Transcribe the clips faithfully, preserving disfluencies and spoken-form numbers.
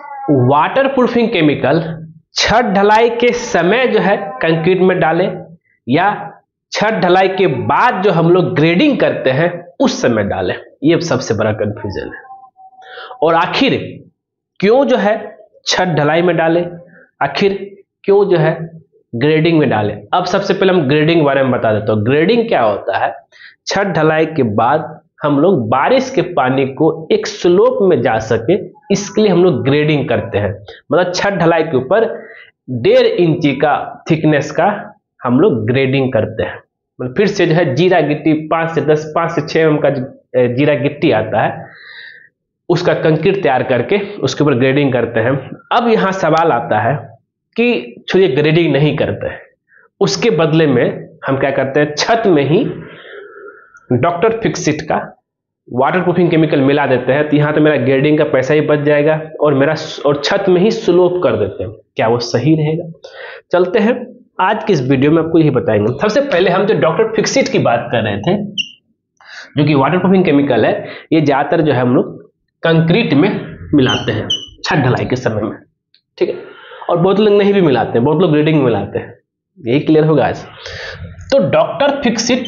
Water proofing chemical छत ढलाई के समय जो है कंक्रीट में डालें या छत ढलाई के बाद जो हम लोग ग्रेडिंग करते हैं उस समय डालें, ये सबसे बड़ा कंफ्यूजन है। और आखिर क्यों जो है छत ढलाई में डालें, आखिर क्यों जो है ग्रेडिंग में डालें। अब सबसे पहले हम ग्रेडिंग के बारे में बता देता हूं। ग्रेडिंग क्या होता है, छत ढलाई के बाद हम लोग बारिश के पानी को एक स्लोप में जा सके इसके लिए हम लोग ग्रेडिंग करते हैं। मतलब छत ढलाई के ऊपर डेढ़ इंची का थिकनेस का हम लोग ग्रेडिंग करते हैं। मतलब फिर से जो है जीरा गिट्टी पाँच से दस पाँच से छः एम का जीरा गिट्टी आता है, उसका कंक्रीट तैयार करके उसके ऊपर ग्रेडिंग करते हैं। अब यहाँ सवाल आता है कि छोड़िए ग्रेडिंग नहीं करते हैं, उसके बदले में हम क्या करते हैं, छत में ही डॉक्टर फिक्सिट का वाटर प्रूफिंग केमिकल मिला देते हैं। तो यहाँ तो मेरा ग्रेडिंग का पैसा ही बच जाएगा और मेरा और छत में ही स्लोप कर देते हैं। क्या वो सही रहेगा? चलते हैं आज की इस वीडियो में आपको यही बताएंगे। सबसे पहले हम जो डॉक्टर फिक्सिट की बात कर रहे थे, जो कि वाटर प्रूफिंग केमिकल है, ये ज्यादातर जो है हम लोग कंक्रीट में मिलाते हैं छत ढलाई के समय में, ठीक है। और बहुत लोग नहीं भी मिलाते हैं, बहुत लोग ग्रेडिंग में मिलाते हैं। यही क्लियर होगा आज। तो डॉक्टर फिक्सिट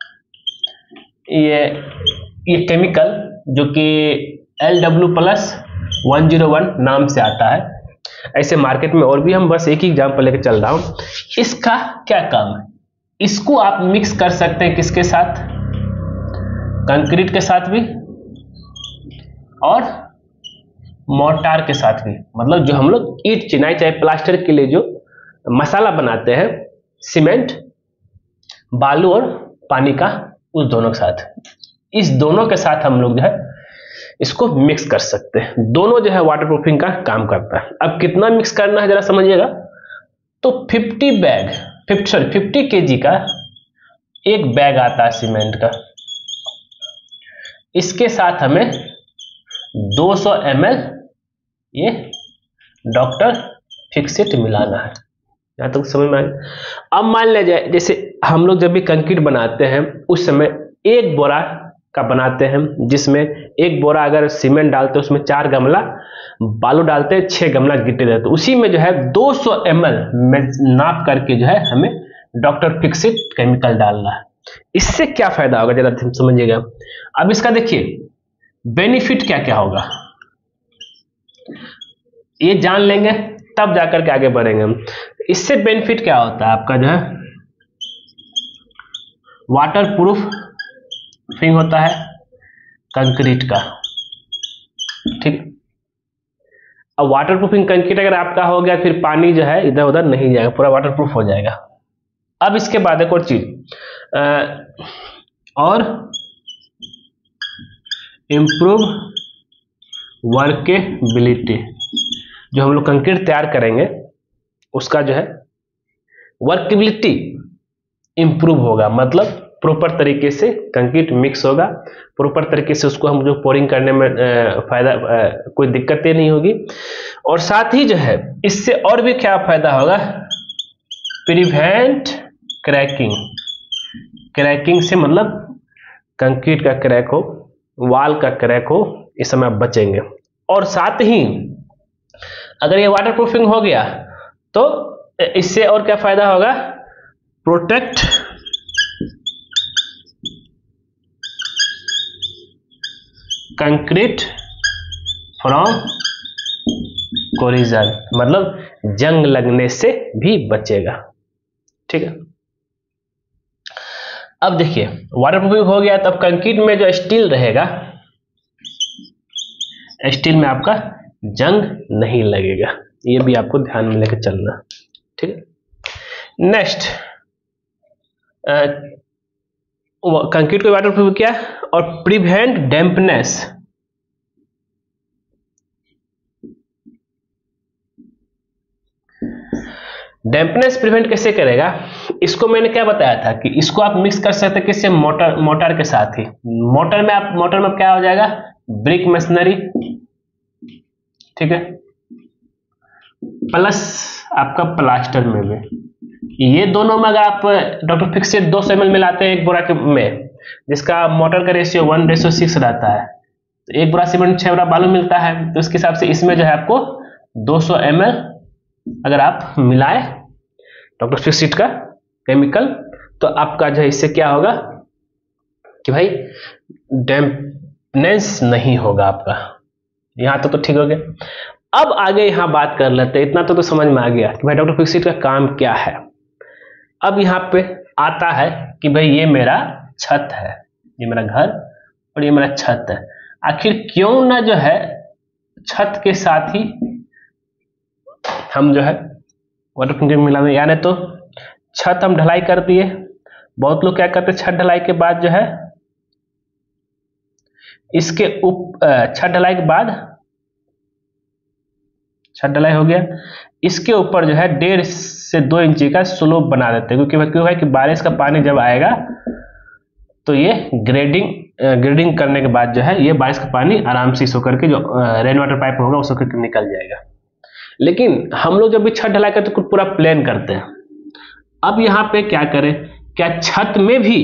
ये ये केमिकल जो कि L W plus one zero one नाम से आता है, ऐसे मार्केट में और भी, हम बस एक ही एग्जांपल लेकर चल रहा हूं। इसका क्या काम है, इसको आप मिक्स कर सकते हैं किसके साथ, कंक्रीट के साथ भी और मोर्टार के साथ भी। मतलब जो हम लोग ईंट चिनाई चाहे प्लास्टर के लिए जो मसाला बनाते हैं, सीमेंट, बालू और पानी का, उस दोनों के साथ, इस दोनों के साथ हम लोग जो है इसको मिक्स कर सकते हैं। दोनों जो है वाटर प्रूफिंग का काम करता है। अब कितना मिक्स करना है जरा समझिएगा। तो पचास bag fifty sorry fifty KG का एक बैग आता है सीमेंट का, इसके साथ हमें दो सौ एम एल ये डॉक्टर फिक्सिट मिलाना है। यहाँ तक समझ में आया। अब मान लिया जाए जैसे हम लोग जब भी कंक्रीट बनाते हैं उस समय एक बोरा का बनाते हैं, जिसमें एक बोरा अगर सीमेंट डालते हैं उसमें चार गमला बालू डालते हैं, छह गमला गिट्टी देते हैं। उसी में जो है दो सौ एम एल में नाप करके जो है हमें डॉक्टर फिक्सिट केमिकल डालना है। इससे क्या फायदा होगा जरा समझिएगा। अब इसका देखिए बेनिफिट क्या क्या होगा, ये जान लेंगे तब जाकर के आगे बढ़ेंगे हम। इससे बेनिफिट क्या होता है आपका, जो है वाटर प्रूफ फिंग होता है कंक्रीट का, ठीक। अब वाटर प्रूफिंग कंक्रीट अगर आपका हो गया, फिर पानी जो है इधर उधर नहीं जाएगा, पूरा वाटर प्रूफ हो जाएगा। अब इसके बाद एक और चीज और इम्प्रूव वर्केबिलिटी, जो हम लोग कंक्रीट तैयार करेंगे उसका जो है वर्केबिलिटी इंप्रूव होगा। मतलब प्रॉपर तरीके से कंक्रीट मिक्स होगा, प्रॉपर तरीके से उसको हम जो पोरिंग करने में फायदा कोई दिक्कतें नहीं होगी। और साथ ही जो है इससे और भी क्या फायदा होगा, प्रिवेंट क्रैकिंग। क्रैकिंग से मतलब कंक्रीट का क्रैक हो, वाल का क्रैक हो, इस समय आप बचेंगे। और साथ ही अगर ये वाटर प्रूफिंग हो गया तो इससे और क्या फायदा होगा, प्रोटेक्ट कंक्रीट फ्रॉम कोरिजन, मतलब जंग लगने से भी बचेगा, ठीक है। अब देखिए वाटर प्रूफिंग हो गया, तब कंक्रीट में जो स्टील रहेगा, स्टील में आपका जंग नहीं लगेगा। ये भी आपको ध्यान में लेकर चलना, ठीक है। नेक्स्ट कंक्रीट को वाटर प्रूफ किया और प्रिवेंट डैम्पनेस। डैम्पनेस प्रिवेंट कैसे करेगा, इसको मैंने क्या बताया था कि इसको आप मिक्स कर सकते हैं किससे, मोटर मोटर के साथ ही। मोटर में आप मोटर में क्या हो जाएगा, ब्रिक मशीनरी, ठीक है, प्लस आपका प्लास्टर में भी। ये दोनों में अगर आप डॉक्टर फिक्सिट दो सौ एम एल मिलाते हैं एक बोरा के में, जिसका मोटर का रेशियो वन रेशियो सिक्स रहता है, तो एक बोरा सीमेंट छह बोरा बालू मिलता है, तो उसके हिसाब से इसमें जो है आपको दो सौ एम एल अगर आप मिलाए डॉक्टर फिक्सिट का केमिकल, तो आपका जो है इससे क्या होगा कि भाई डैम्पनेस नहीं होगा आपका। यहां तक तो, तो ठीक हो गया। अब आगे यहां बात कर लेते हैं, इतना तो, तो समझ में आ गया कि भाई डॉक्टर फिक्सिट का काम क्या है। अब यहां पे आता है कि भाई ये मेरा छत है, ये मेरा घर और ये मेरा छत है। आखिर क्यों ना जो है छत के साथ ही हम जो है वाटर प्रूफिंग मिला दें, यानी तो छत हम ढलाई कर दिए। बहुत लोग क्या करते हैं, छत ढलाई के बाद जो है इसके उप छत ढलाई के बाद छत ढलाई हो गया, इसके ऊपर जो है डेढ़ से दो इंची का स्लोप बना देते हैं, क्योंकि क्यों है कि बारिश का पानी जब आएगा तो ये ग्रेडिंग ग्रेडिंग करने के बाद जो है ये बारिश का पानी आराम से सो करके जो रेन वाटर पाइप होगा उसको करके निकल जाएगा। लेकिन हम लोग जब भी छत ढलाई करते तो पूरा प्लेन करते हैं। अब यहां पे क्या करें, क्या छत में भी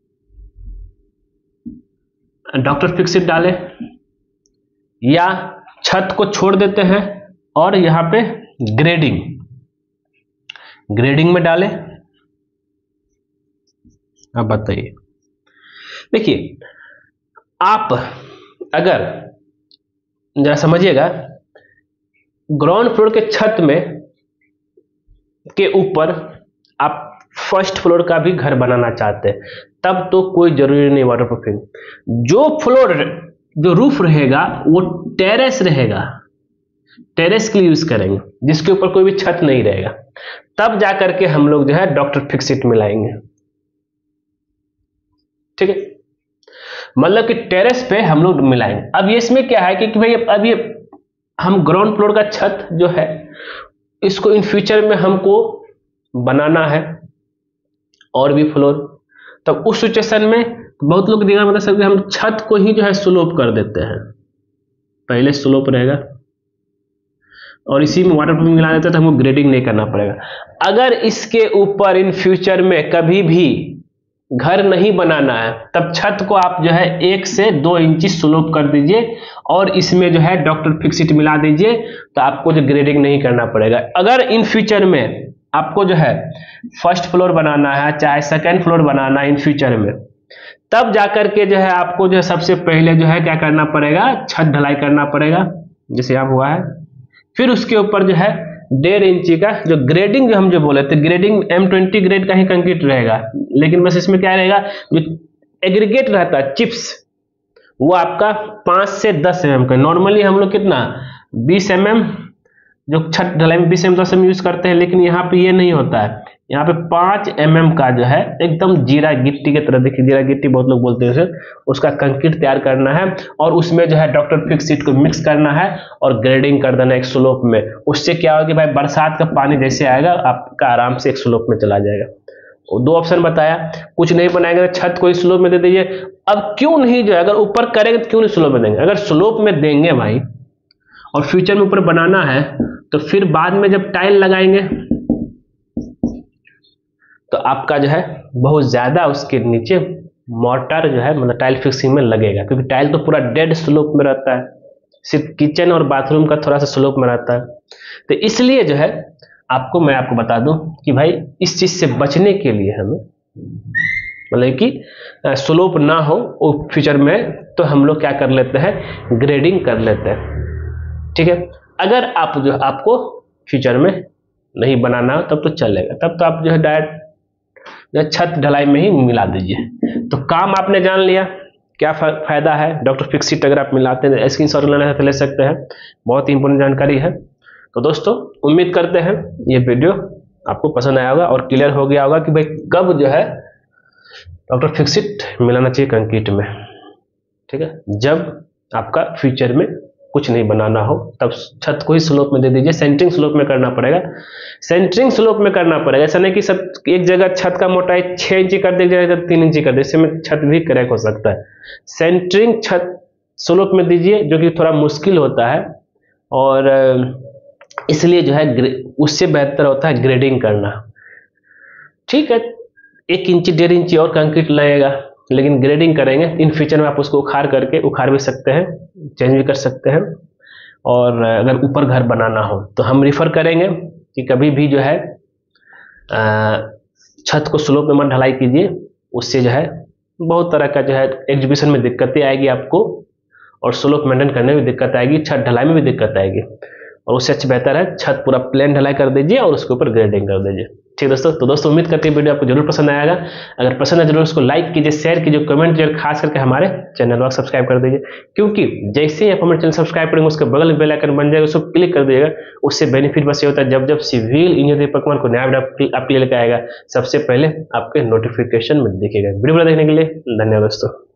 डॉक्टर फिक्सिट डालें या छत को छोड़ देते हैं और यहां पे ग्रेडिंग ग्रेडिंग में डालें? अब बताइए। देखिए, आप अगर जरा समझिएगा, ग्राउंड फ्लोर के छत में के ऊपर आप फर्स्ट फ्लोर का भी घर बनाना चाहते हैं, तब तो कोई जरूरी नहीं वाटरप्रूफिंग। जो फ्लोर जो रूफ रहेगा वो टेरेस रहेगा, टेरेस के लिए यूज करेंगे, जिसके ऊपर कोई भी छत नहीं रहेगा, तब जाकर के हम लोग जो है डॉक्टर फिक्सिट मिलाएंगे। ठीक है, मतलब कि टेरेस पे हम लोग मिलाएंगे। अब ये इसमें क्या है कि, कि भाई अब ये हम ग्राउंड फ्लोर का छत जो है इसको इन फ्यूचर में हमको बनाना है और भी फ्लोर, तब उस सिचुएशन में बहुत लोग देखा मतलब सकते हम छत को ही जो है स्लोप कर देते हैं, पहले स्लोप रहेगा और इसी में वाटर प्रूफिंग मिला देते हैं, तो हमको ग्रेडिंग नहीं करना पड़ेगा। अगर इसके ऊपर इन फ्यूचर में कभी भी घर नहीं बनाना है, तब छत को आप जो है एक से दो इंची स्लोप कर दीजिए और इसमें जो है डॉक्टर फिक्सिट मिला दीजिए, तो आपको जो ग्रेडिंग नहीं करना पड़ेगा। अगर इन फ्यूचर में आपको जो है फर्स्ट फ्लोर बनाना है चाहे सेकंड फ्लोर बनाना है इन फ्यूचर में, तब जाकर के जो है आपको जो है सबसे पहले जो है क्या करना पड़ेगा, छत ढलाई करना पड़ेगा, जैसे यहाँ हुआ है। फिर उसके ऊपर जो है डेढ़ इंची का जो ग्रेडिंग जो हम जो बोले थे, ग्रेडिंग एम ट्वेंटी ग्रेड का ही कंक्रीट रहेगा, लेकिन बस इसमें क्या रहेगा, जो एग्रीगेट रहता है चिप्स, वो आपका पाँच से दस एम एम का। नॉर्मली हम लोग कितना बीस एम एम जो छत ढलाई में बीस एम दस एम यूज करते हैं, लेकिन यहाँ पे ये नहीं होता है, यहाँ पे पाँच एम एम का जो है एकदम जीरा गिट्टी की तरह, देखिए जीरा गिट्टी बहुत लोग बोलते हैं उसे, उसका कंक्रीट तैयार करना है और उसमें जो है डॉक्टर फिक्सिट को मिक्स करना है और ग्रेडिंग कर देना एक स्लोप में। उससे क्या होगा कि भाई बरसात का पानी जैसे आएगा आपका आराम से एक स्लोप में चला जाएगा। दो ऑप्शन बताया, कुछ नहीं बनाएंगे तो छत को ही स्लोप में दे दीजिए। अब क्यों नहीं जो है, अगर ऊपर करेंगे तो क्यों नहीं स्लोप में देंगे? अगर स्लोप में देंगे भाई और फ्यूचर में ऊपर बनाना है, तो फिर बाद में जब टाइल लगाएंगे तो आपका जो है बहुत ज्यादा उसके नीचे मोर्टार जो है मतलब टाइल फिक्सिंग में लगेगा, क्योंकि टाइल तो पूरा डेड स्लोप में रहता है, सिर्फ किचन और बाथरूम का थोड़ा सा स्लोप में रहता है। तो इसलिए जो है आपको मैं आपको बता दूं कि भाई इस चीज से बचने के लिए हमें मतलब कि स्लोप ना हो फ्यूचर में, तो हम लोग क्या कर लेते हैं, ग्रेडिंग कर लेते हैं। ठीक है, अगर आप जो आपको फ्यूचर में नहीं बनाना हो तब तो चलेगा, तब तो आप जो है डायरेक्ट छत ढलाई में ही मिला दीजिए। तो काम आपने जान लिया क्या फायदा है डॉक्टर फिक्सिट। अगर आप मिलाते हैं स्क्रीन शॉट लेना है तो ले सकते हैं, बहुत ही इंपॉर्टेंट जानकारी है। तो दोस्तों उम्मीद करते हैं ये वीडियो आपको पसंद आया होगा और क्लियर हो गया होगा कि भाई कब जो है डॉक्टर फिक्सिट मिलाना चाहिए कंक्रीट में। ठीक है, जब आपका फ्यूचर में कुछ नहीं बनाना हो तब छत को ही स्लोप में दे दीजिए। सेंटरिंग स्लोप में करना पड़ेगा, सेंटरिंग स्लोप में करना पड़ेगा। ऐसा नहीं कि सब एक जगह छत का मोटाई छह इंची कर दे, जगह तीन इंची कर दे, इसमें छत भी क्रैक हो सकता है। सेंटरिंग छत स्लोप में दीजिए, जो कि थोड़ा मुश्किल होता है और इसलिए जो है उससे बेहतर होता है ग्रेडिंग करना। ठीक है, एक इंची डेढ़ इंची और कंक्रीट लगेगा, लेकिन ग्रेडिंग करेंगे इन फ्यूचर में आप उसको उखाड़ करके उखाड़ भी सकते हैं, चेंज भी कर सकते हैं और अगर ऊपर घर बनाना हो तो हम रिफर करेंगे कि कभी भी जो है छत को स्लोप में मत ढलाई कीजिए, उससे जो है बहुत तरह का जो है एग्जीक्यूशन में दिक्कतें आएगी आपको, और स्लोप मेंटेन करने में दिक्कत आएगी, छत ढलाई में भी दिक्कत आएगी। और उससे अच्छा बेहतर है छत पूरा प्लेन ढलाई कर दीजिए और उसके ऊपर ग्रेडिंग कर दीजिए। ठीक दोस्तों, तो दोस्तों उम्मीद करते हैं वीडियो आपको जरूर पसंद आएगा। अगर पसंद है जरूर उसको लाइक कीजिए, शेयर कीजिए, कमेंट कीजिए, खास करके हमारे चैनल को सब्सक्राइब कर दीजिए, क्योंकि जैसे ही आप हमारे चैनल सब्सक्राइब करेंगे उसके बगल में बेल आइकन बन जाएगा, उसको क्लिक कर दीजिएगा। उससे बेनिफिट बस ये होता है जब जब सिविल इंजीनियरिंग प्रकरण को नया वीडियो आपके लिए लेकर आएगा सबसे पहले आपके नोटिफिकेशन में दिखेगा। वीडियो देखने के लिए धन्यवाद दोस्तों।